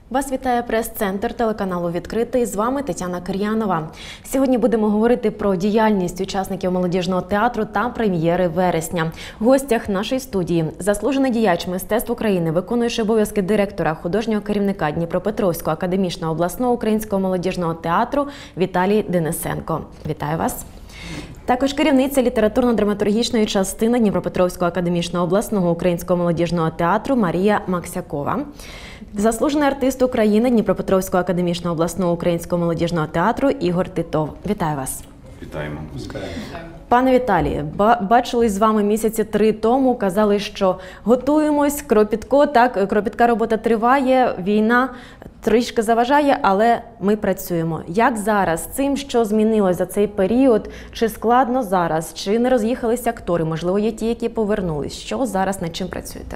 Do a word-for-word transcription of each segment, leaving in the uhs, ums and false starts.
Вас вітає прес-центр телеканалу «Відкритий». З вами Тетяна Кир'янова. Сьогодні будемо говорити про діяльність учасників молодіжного театру та прем'єри вересня. В гостях нашої студії заслужений діяч мистецтв України, виконуючий обов'язки директора, художнього керівника Дніпропетровського академічного обласного українського молодіжного театру Віталій Денисенко. Вітаю вас! Також керівниця літературно-драматургічної частини Дніпропетровського академічного обласного українського молодіжного театру Марія Максякова. Заслужений артист України Дніпропетровського академічного обласного українського молодіжного театру Ігор Титов. Вітаю вас. Вітаємо. Пане Віталію, бачили з вами місяці три тому, казали, що готуємось, кропітко, так, кропітка робота триває, війна трішки заважає, але ми працюємо. Як зараз з цим, що змінилось за цей період? Чи складно зараз? Чи не роз'їхалися актори? Можливо, є ті, які повернулись? Що зараз, над чим працюєте?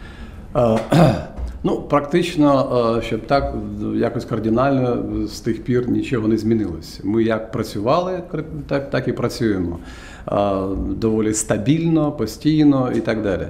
Ну, практично, щоб так, якось кардинально з тих пір нічого не змінилось. Ми як працювали, так, так і працюємо. Доволі стабільно, постійно і так далі.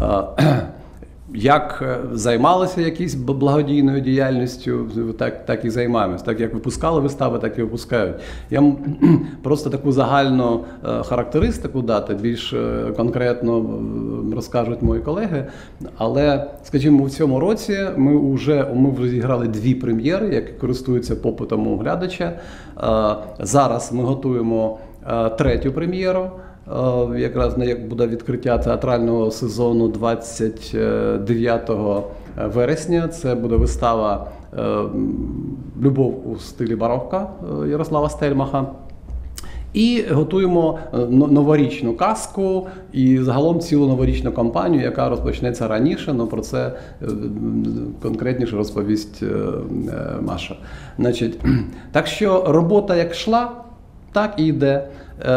Як займалися якоюсь благодійною діяльністю, так, так і займаємось. Так як випускали вистави, так і випускають. Я просто таку загальну характеристику дати, більш конкретно розкажуть мої колеги. Але, скажімо, в цьому році ми вже ми вже зіграли дві прем'єри, які користуються попитом у глядача. Зараз ми готуємо третю прем'єру. Якраз як буде відкриття театрального сезону двадцять дев'ятого вересня. Це буде вистава «Любов у стилі барокко» Ярослава Стельмаха. І готуємо новорічну казку і загалом цілу новорічну кампанію, яка розпочнеться раніше, але про це конкретніше розповість Маша. Значить, так що робота як йшла, так і йде.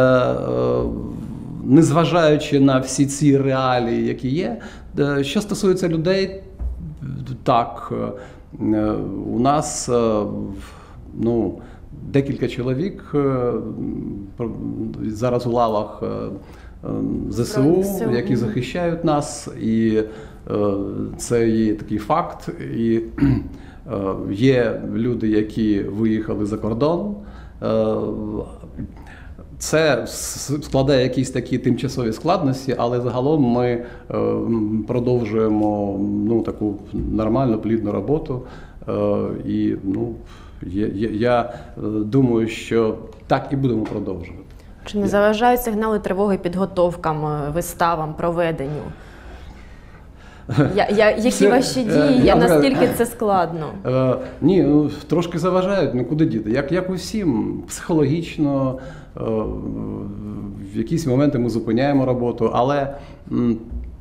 Незважаючи на всі ці реалії, які є. Що стосується людей, так, у нас ну, декілька чоловік зараз у лавах ЗСУ, які захищають нас, і це є такий факт. І є люди, які виїхали за кордон. Це складає якісь такі тимчасові складності, але загалом ми продовжуємо ну, таку нормальну, плідну роботу. І ну, я, я думаю, що так і будемо продовжувати. Чи не заважають сигнали тривоги підготовкам, виставам, проведенню? Я, я, які це, ваші дії? Я, наскільки це складно? Е, ні, ну, трошки заважають, ну куди діти? Як, як усім, психологічно, е, в якісь моменти ми зупиняємо роботу, але м,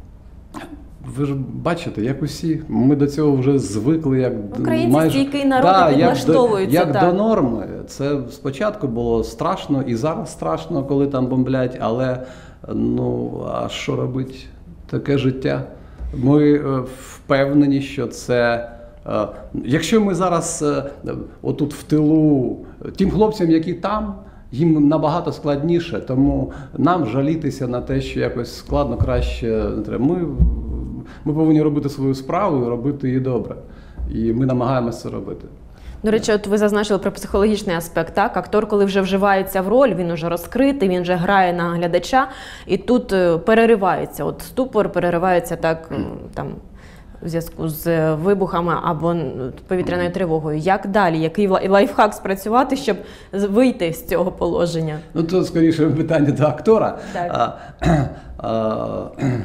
ви ж бачите, як усі, ми до цього вже звикли, як Українці майже стійкий народ, да, підлаштовуються. Як, до, як так. до норми. Це спочатку було страшно і зараз страшно, коли там бомблять, але ну, а що робити? Таке життя. Ми впевнені, що це, якщо ми зараз отут в тилу, тим хлопцям, які там, їм набагато складніше, тому нам жалітися на те, що якось складно, краще не треба. Ми, ми повинні робити свою справу і робити її добре. І ми намагаємося це робити. До речі, от ви зазначили про психологічний аспект, так? Актор, коли вже вживається в роль, він вже розкритий, він вже грає на глядача, і тут переривається, от ступор переривається так, там, в зв'язку з вибухами або повітряною тривогою. Як далі? Який лайфхак спрацювати, щоб вийти з цього положення? Ну, це, скоріше, питання до актора. Так. А, а,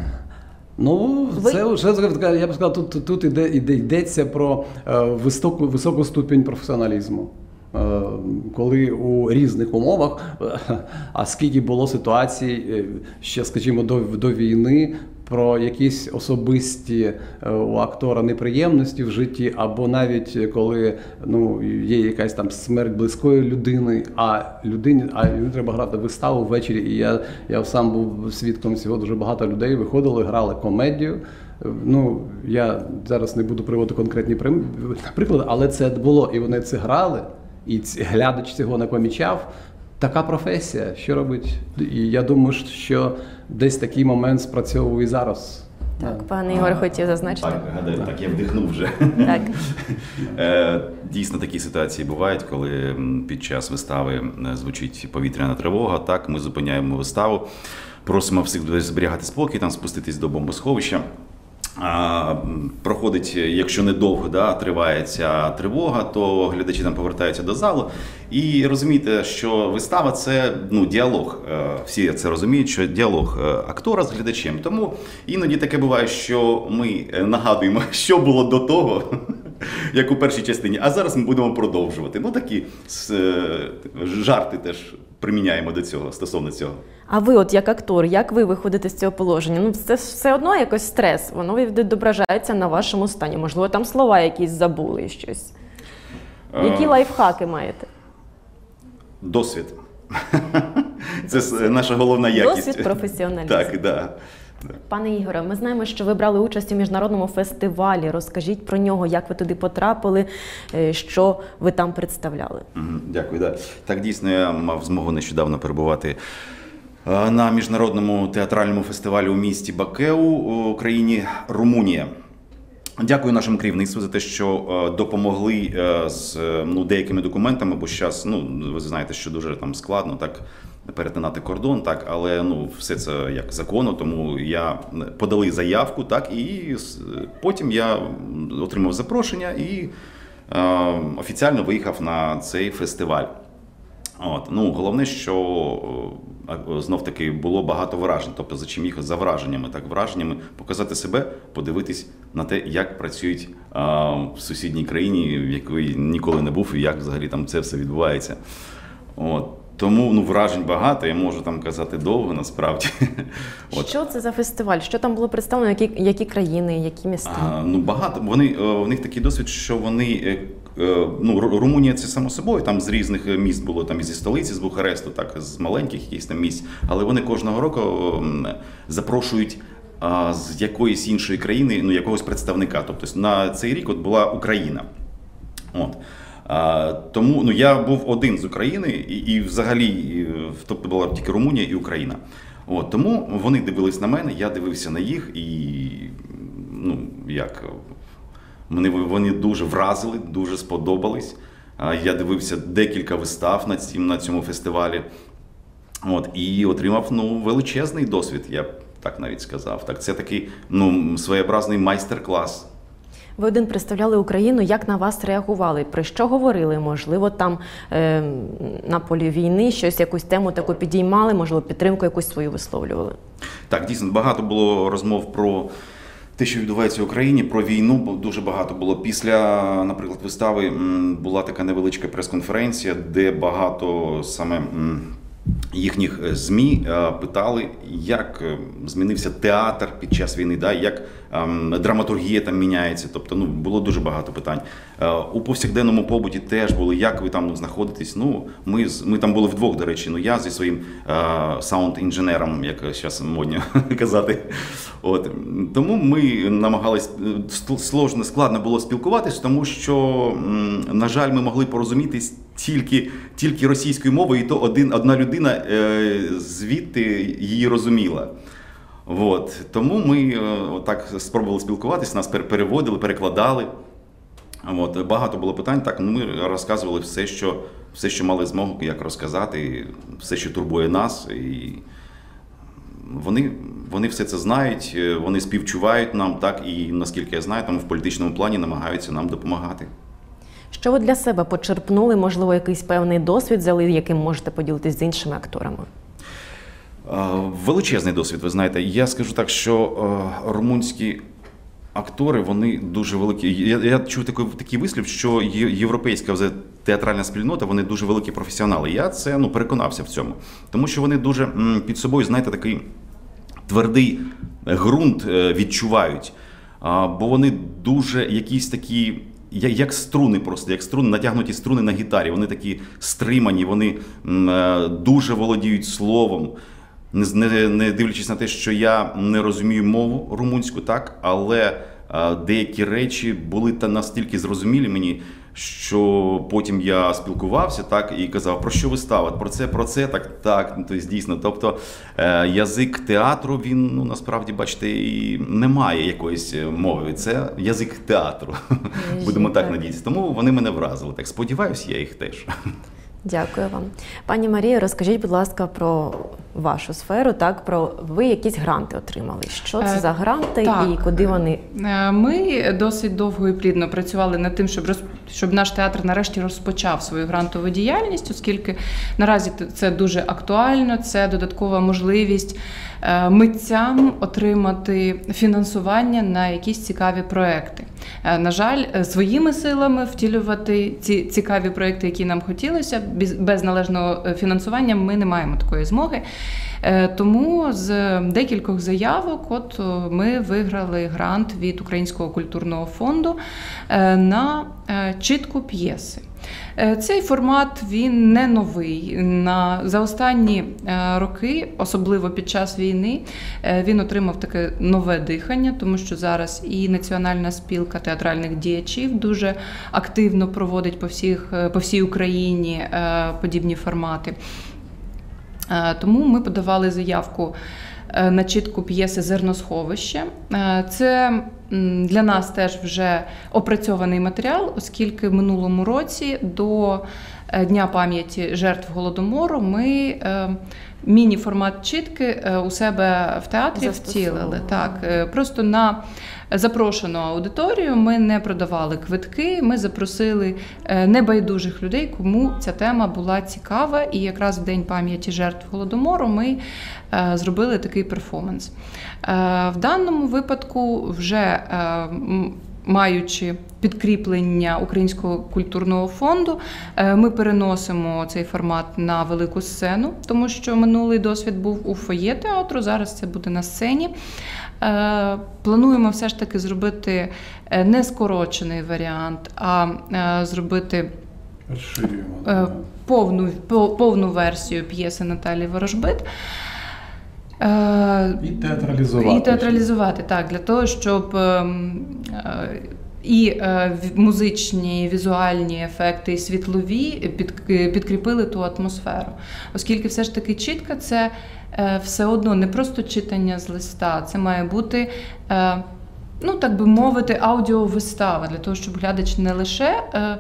Ну, Ви... це вже, я б сказав, тут, тут іде, іде, йдеться про високу, високу ступінь професіоналізму. Коли у різних умовах, а скільки було ситуацій ще, скажімо, до, до війни, про якісь особисті у актора неприємності в житті, або навіть коли ну, є якась там смерть близької людини, а людині, а людині треба грати виставу ввечері. І я, я сам був свідком цього, дуже багато людей виходили, грали комедію. Ну, я зараз не буду приводити конкретні приклади, але це було, і вони це грали, і глядач цього не помічав. Така професія, що робить? І я думаю, що десь такий момент спрацьовує і зараз. Так, пане Ігор хотів зазначити. Так, гадаю, так, я вдихнув вже. Так. Е, Дійсно, такі ситуації бувають, коли м, під час вистави е, звучить повітряна тривога. Так, ми зупиняємо виставу, просимо всіх зберігати спокій, там спуститись до бомбосховища. А, м, проходить, якщо недовго да, триває ця тривога, то глядачі там повертаються до залу. І розумієте, що вистава – це ну, діалог. Е, Всі це розуміють, що діалог е, актора з глядачем. Тому іноді таке буває, що ми е, нагадуємо, що було до того, як у першій частині, а зараз ми будемо продовжувати. Ну, такі е, жарти теж приміняємо до цього, стосовно цього. А ви, от як актор, як ви виходите з цього положення? Ну, це все одно якось стрес, воно відображається на вашому стані. Можливо, там слова якісь забули, щось. Які лайфхаки маєте? Досвід. Це с- наша головна якість. Досвід, професіоналізм. Так, да. Пане Ігоре, ми знаємо, що ви брали участь у міжнародному фестивалі. Розкажіть про нього, як ви туди потрапили, е, що ви там представляли. Мгм, Дякую. Да. Так, дійсно, я мав змогу нещодавно перебувати е, на міжнародному театральному фестивалі у місті Бакеу у країні Румунія. Дякую нашому керівництву за те, що е, допомогли е, з е, ну, деякими документами, бо зараз, ну, ви знаєте, що дуже там складно так перетинати кордон, так, але ну, все це як законно, тому я подали заявку, так, і с- потім я отримав запрошення і е, офіційно виїхав на цей фестиваль. От, ну, головне, що е, знов-таки було багато вражень, тобто за чим їх за враженнями, так, враженнями показати себе, подивитись на те, як працюють е, в сусідній країні, в якої ніколи не був, і як взагалі там це все відбувається. От. Тому ну, вражень багато, я можу там казати довго, насправді. От. Що це за фестиваль? Що там було представлено? Які, які країни, які міста? А, ну, багато. Вони, е, в них такий досвід, що вони, е, е, ну, Ру- Румунія це само собою, там з різних міст було, там і зі столиці, з Бухаресту, так, з маленьких якихось там місць, але вони кожного року ем, запрошують а, з якоїсь іншої країни, ну, якогось представника. Тобто на цей рік от була Україна. От. А, тому ну, я був один з України, і, і взагалі, і, тобто була тільки Румунія і Україна. От, тому вони дивились на мене, я дивився на їх, і ну, як, мене вони дуже вразили, дуже сподобались. А, я дивився декілька вистав на цьому, на цьому фестивалі. От, і отримав ну, величезний досвід, я б так навіть сказав. Так, це такий ну, своєобразний майстер-клас. Ви один представляли Україну, як на вас реагували? Про що говорили? Можливо, там е, на полі війни щось, якусь тему таку підіймали, можливо, підтримку якусь свою висловлювали? Так, дійсно, багато було розмов про те, що відбувається в Україні, про війну, бо дуже багато було. Після, наприклад, вистави м, була така невеличка прес-конференція, де багато саме м, їхніх ЗМІ е, питали, як е, змінився театр під час війни, да, як ем, драматургія там міняється. Тобто, ну, було дуже багато питань. Е, у повсякденному побуті теж були, як ви там ну, знаходитесь. Ну, ми, з- ми там були вдвох, до речі, ну, я зі своїм е, саунд-інженером, як зараз модно казати. От. Тому ми намагались, е, сложно, складно було спілкуватись, тому що, м, на жаль, ми могли порозумітись тільки, тільки російською мовою, і то один, одна людина е, звідти її розуміла. От. Тому ми е, так спробували спілкуватися, нас пер- переводили, перекладали. От. Багато було питань, так, ну, ми розказували все що, все, що мали змогу як розказати, все, що турбує нас. І вони, вони все це знають, е, вони співчувають нам, так, і, наскільки я знаю, там в політичному плані намагаються нам допомагати. Що ви для себе почерпнули, можливо, якийсь певний досвід взяли, яким можете поділитись з іншими акторами? Е, Величезний досвід, ви знаєте. Я скажу так, що е, румунські актори, вони дуже великі. Я, я чув такий, такий вислів, що є- європейська вже театральна спільнота, вони дуже великі професіонали. Я це ну, переконався в цьому. Тому що вони дуже м, під собою, знаєте, такий твердий ґрунт е, відчувають. А, бо вони дуже якісь такі, я- як струни просто, як струни, натягнуті струни на гітарі. Вони такі стримані, вони м, е, дуже володіють словом. Не, з- не, не дивлячись на те, що я не розумію мову румунську, так, але е, деякі речі були та настільки зрозумілі мені, що потім я спілкувався, так, і казав, про що вистава, про це, про це, так, так, ну, тобто, дійсно. Тобто е, язик театру, він, ну, насправді, бачите, і не має якоїсь мови. Це язик театру, будемо так надіятися. Тому вони мене вразили. Так, сподіваюся, я їх теж. Дякую вам. Пані Марія, розкажіть, будь ласка, про вашу сферу, так, про ви якісь гранти отримали. Що це за гранти так. і куди вони? Ми досить довго і плідно працювали над тим, щоб, роз... щоб наш театр нарешті розпочав свою грантову діяльність, оскільки наразі це дуже актуально, це додаткова можливість митцям отримати фінансування на якісь цікаві проекти. На жаль, своїми силами втілювати ці цікаві проекти, які нам хотілося, без належного фінансування ми не маємо такої змоги. Тому з декількох заявок от ми виграли грант від Українського культурного фонду на читку п'єси. Цей формат, він не новий. На, за останні роки, особливо під час війни, він отримав таке нове дихання, тому що зараз і Національна спілка театральних діячів дуже активно проводить по, всіх, по всій Україні подібні формати. Тому ми подавали заявку на читку п'єси «Зерносховище». Це для нас теж вже опрацьований матеріал, оскільки в минулому році до Дня пам'яті жертв Голодомору ми міні-формат читки у себе в театрі втілили. Так, просто на запрошену аудиторію ми не продавали квитки, ми запросили небайдужих людей, кому ця тема була цікава, і якраз в День пам'яті жертв Голодомору ми зробили такий перформанс. В даному випадку вже маючи підкріплення Українського культурного фонду, ми переносимо цей формат на велику сцену, тому що минулий досвід був у фоє театру, зараз це буде на сцені. Плануємо все ж таки зробити не скорочений варіант, а зробити повну, повну версію п'єси Наталії Ворожбит. І театралізувати. І театралізувати, так, для того, щоб і музичні, візуальні ефекти, і світлові підкріпили ту атмосферу. Оскільки все ж таки читка – це все одно не просто читання з листа, це має бути, ну так би мовити, аудіовистава, для того, щоб глядач не лише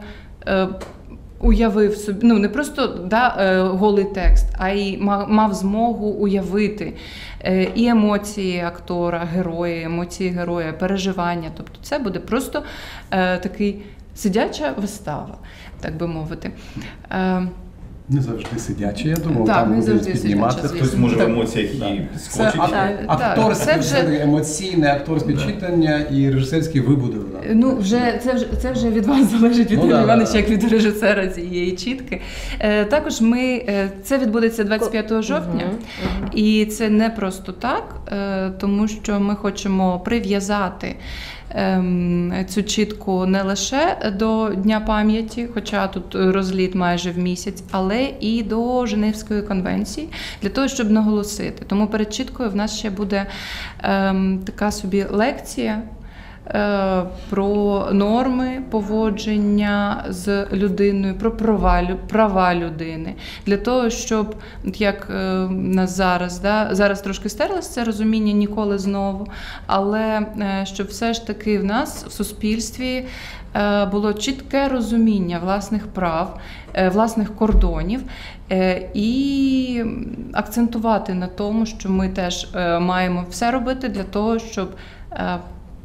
уявив собі, ну не просто да, голий текст, а й мав змогу уявити і емоції актора, героя, емоції героя, переживання. Тобто це буде просто е, такий сидяча вистава, так би мовити. Е, Не завжди сидячі, я думав, так, там буде піднімати. Хтось може в емоціях і підскочить. Акторське, вже... емоційне акторське читання і режисерський вибудов. Ну, вже, це, вже, це вже від вас залежить, від ну, Ігоря да, Івановича, да. як від режисера цієї чітки. Е, також ми, це відбудеться двадцять п'ятого жовтня, uh-huh, uh-huh. і це не просто так, е, тому що ми хочемо прив'язати цю чітку не лише до Дня пам'яті, хоча тут розліт майже в місяць, але і до Женевської конвенції, для того, щоб наголосити. Тому перед чіткою в нас ще буде ем, така собі лекція е, про норми поводження з людиною, про права, права людини. Для того, щоб, як е, нас зараз, да, зараз трошки стерлося це розуміння ніколи знову, але е, щоб все ж таки в нас в суспільстві е, було чітке розуміння власних прав, е, власних кордонів, е, і акцентувати на тому, що ми теж е, маємо все робити для того, щоб е,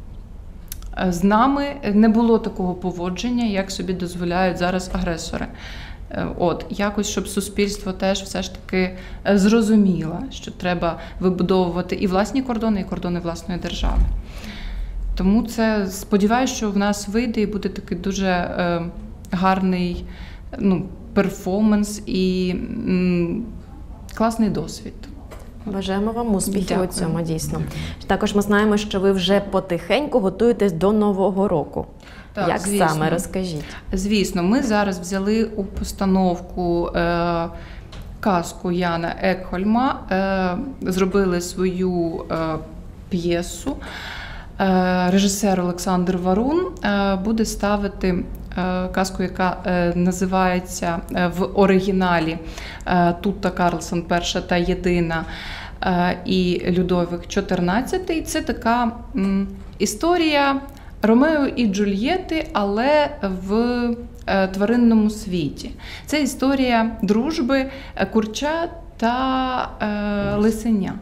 з нами не було такого поводження, як собі дозволяють зараз агресори. От, якось, щоб суспільство теж все ж таки зрозуміло, що треба вибудовувати і власні кордони, і кордони власної держави. Тому це, сподіваюся, що в нас вийде і буде такий дуже е, гарний ну, перформанс і м, класний досвід. Бажаємо вам успіхів у цьому, дійсно. Також ми знаємо, що ви вже потихеньку готуєтесь до Нового року. Так, як звісно. Саме? Розкажіть. Звісно, ми зараз взяли у постановку е, казку Яна Екхольма, е, зробили свою е, п'єсу. Е, режисер Олександр Варун е, буде ставити казку, яка називається в оригіналі Тутта Карлсон перша та єдина і Людовик чотирнадцятий. Це така історія Ромео і Джульєти, але в тваринному світі. Це історія дружби курча та е, лисеня.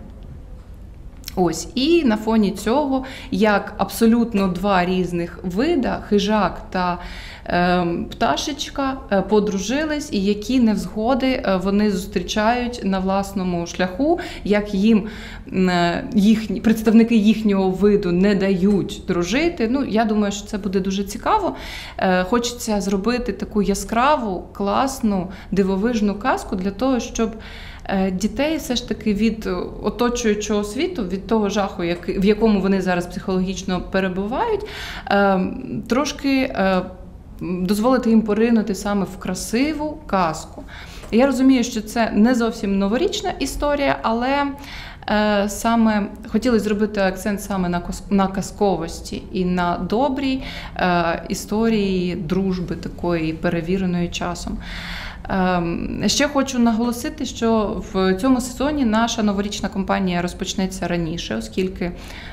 Ось, і на фоні цього, як абсолютно два різних вида, хижак та е, пташечка, е, подружились, і які невзгоди е, вони зустрічають на власному шляху, як їм е, їхні, представники їхнього виду не дають дружити. Ну, я думаю, що це буде дуже цікаво. Е, хочеться зробити таку яскраву, класну, дивовижну казку для того, щоб дітей все ж таки від оточуючого світу, від того жаху, в якому вони зараз психологічно перебувають, трошки дозволити їм поринути саме в красиву казку. Я розумію, що це не зовсім новорічна історія, але саме хотіли зробити акцент саме на казковості і на добрій історії дружби такої перевіреної часом. Ще хочу наголосити, що в цьому сезоні наша новорічна кампанія розпочнеться раніше, оскільки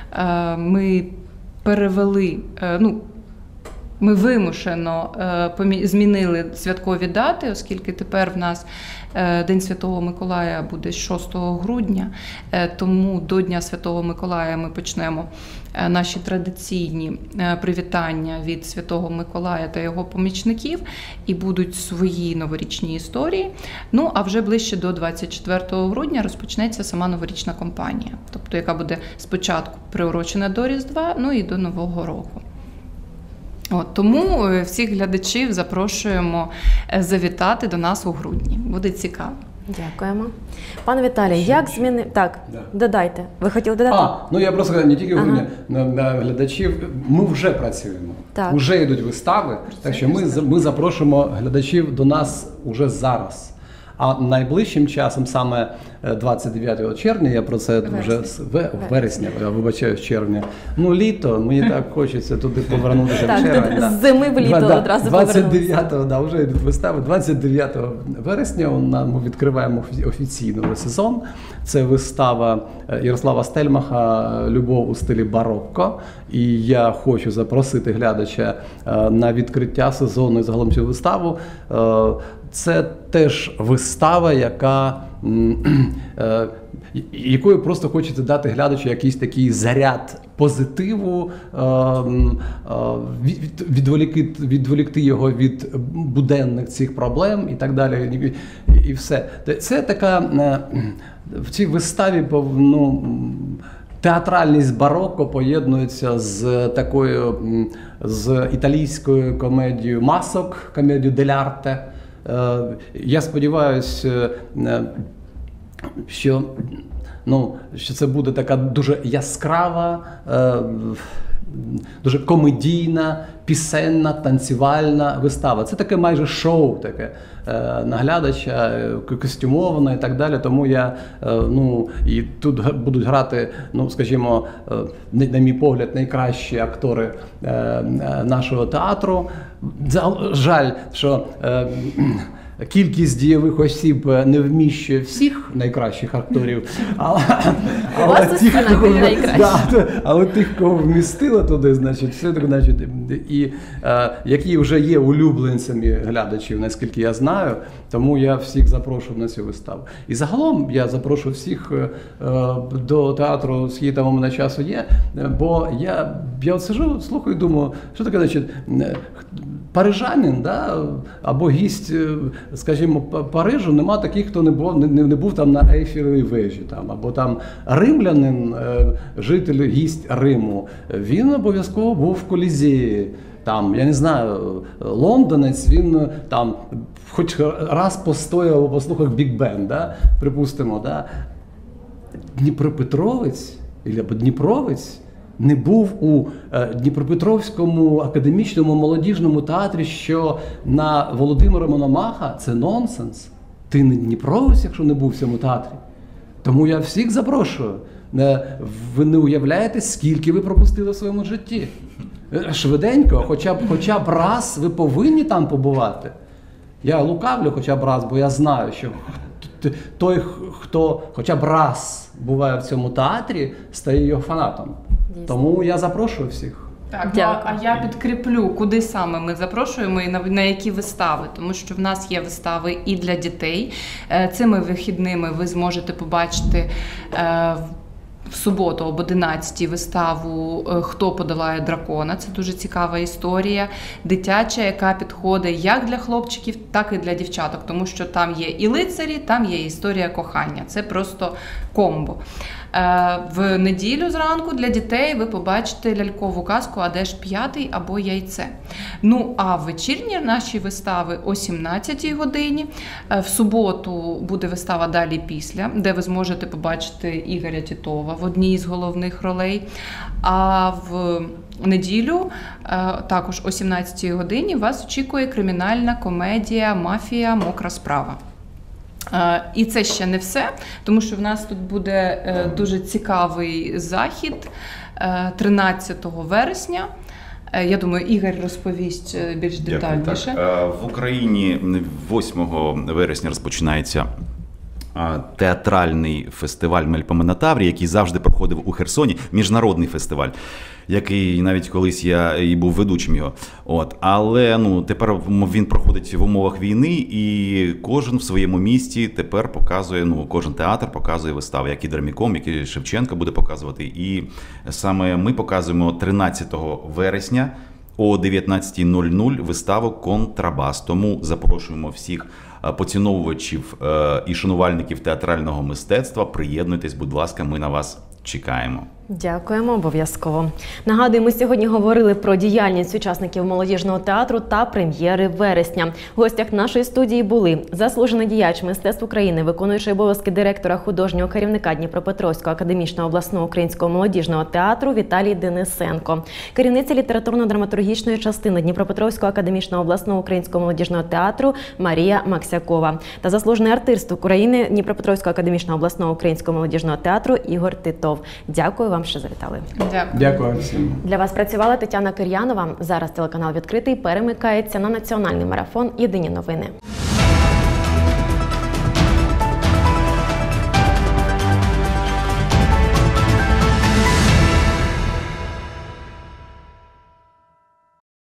ми перевели, ну, ми вимушено змінили святкові дати, оскільки тепер в нас День Святого Миколая буде шостого грудня, тому до Дня Святого Миколая ми почнемо наші традиційні привітання від Святого Миколая та його помічників, і будуть свої новорічні історії. Ну, а вже ближче до двадцять четвертого грудня розпочнеться сама новорічна кампанія, тобто яка буде спочатку приурочена до Різдва, ну і до Нового року. От, тому всіх глядачів запрошуємо завітати до нас у грудні. Буде цікаво. Дякуємо. Пане Віталій, як зміни... Так, да. Додайте. Ви хотіли додати? А, ну я просто не тільки ага. грудня, на, на глядачів. Ми вже працюємо. Так. Уже йдуть вистави, так що ми, ми запрошуємо глядачів до нас уже зараз. А найближчим часом, саме двадцять дев'ятого червня, я про це вересня. вже з вересня, я вибачаю, червня. Ну, літо, мені так хочеться туди повернутися в червень. Так, з зими в літо да, одразу двадцять дев'ятого, да, вже йдуть вистави. двадцять дев'ятого вересня ми відкриваємо офіційно сезон. Це вистава Ярослава Стельмаха «Любов у стилі барокко». І я хочу запросити глядача на відкриття сезону і загалом цю виставу. Це теж вистава, яка, якою просто хочеться дати глядачу якийсь такий заряд позитиву, відволікти, відволікти його від буденних цих проблем і так далі. І все. Це така, в цій виставі, ну, театральність барокко поєднується з такою, з італійською комедією масок, комедією дель-арте. Я сподіваюся, що, ну, що це буде така дуже яскрава, дуже комедійна, пісенна, танцювальна вистава. Це таке майже шоу таке на глядача, костюмоване і так далі. Тому я, ну, і тут будуть грати, ну, скажімо, на мій погляд, найкращі актори нашого театру. Жаль, що кількість дієвих осіб не вміщує всіх найкращих акторів, але, але, тих, кого, да, але тих, кого вмістили туди, значить, все так, значить, і е, які вже є улюбленцями глядачів, наскільки я знаю, тому я всіх запрошую на цю виставу. І загалом я запрошую всіх е, до театру «Скільки там у мене часу є», бо я, я от сижу, слухаю і думаю, що таке, значить, парижанин, да, або гість, скажімо, Парижу, нема таких, хто не був, не, не був там на Ейфелевій вежі, там, або там римлянин, житель, гість Риму, він обов'язково був в Колізеї. Там, я не знаю, лондонець, він там хоч раз постояв або послухав Біг-Бен, да, припустимо, да. Дніпропетровець, або Дніпровець не був у Дніпропетровському академічному молодіжному театрі, що на Володимира Мономаха, це нонсенс. Ти не Дніпровець, якщо не був в цьому театрі. Тому я всіх запрошую. Ви не уявляєте, скільки ви пропустили в своєму житті. Е, Швиденько, хоча б, хоча б раз ви повинні там побувати. Я лукавлю хоча б раз, бо я знаю, що т- той, хто хоча б раз буває в цьому театрі, стає його фанатом. Дійсно. Тому я запрошую всіх. Так, ну, Дякую. а я підкріплю, куди саме ми запрошуємо і на, на які вистави, тому що в нас є вистави і для дітей. Е, Цими вихідними ви зможете побачити е, в суботу об одинадцятій виставу е, «Хто подолає дракона». Це дуже цікава історія, дитяча, яка підходить як для хлопчиків, так і для дівчаток, тому що там є і лицарі, там є історія кохання. Це просто комбо. Е, В неділю зранку для дітей ви побачите лялькову казку «А де ж п'ятий» або «Яйце». Ну, а вечірні наші вистави о сімнадцятій годині. Е, В суботу буде вистава «Далі після», де ви зможете побачити Ігоря Тітова в одній з головних ролей. А в неділю, е, також о сімнадцятій годині, вас очікує кримінальна комедія «Мафія. Мокра справа». Е, І це ще не все, тому що в нас тут буде е, дуже цікавий захід е, тринадцятого вересня. Е, Я думаю, Ігор розповість е, більш детальніше. Так. Е, В Україні восьмого вересня розпочинається е, театральний фестиваль «Мельпоменотаврія», який завжди проходив у Херсоні, міжнародний фестиваль, який навіть колись я і був ведучим його. От. Але ну, тепер він проходить в умовах війни, і кожен в своєму місті тепер показує, ну, кожен театр показує вистави, як і Драміком, як і Шевченко буде показувати. І саме ми показуємо тринадцятого вересня о дев'ятнадцятій нуль нуль виставу «Контрабас». Тому запрошуємо всіх поціновувачів і шанувальників театрального мистецтва. Приєднуйтесь, будь ласка, ми на вас чекаємо. Дякуємо, обов'язково. Нагадую, ми сьогодні говорили про діяльність учасників молодіжного театру та прем'єри вересня. В гостях нашої студії були заслужений діяч мистецтв України, виконуючий обов'язки директора художнього керівника Дніпропетровського академічного обласного українського молодіжного театру Віталій Денисенко, керівниця літературно-драматургічної частини Дніпропетровського академічного обласного українського молодіжного театру Марія Максякова та заслужений артист України Дніпропетровського академічного обласного українського молодіжного театру Ігор Титов. Дякую вам, що завітали. Дякую. Дякую всім. Для вас працювала Тетяна Кир'янова. Зараз телеканал «Відкритий» перемикається на національний марафон «Єдині новини».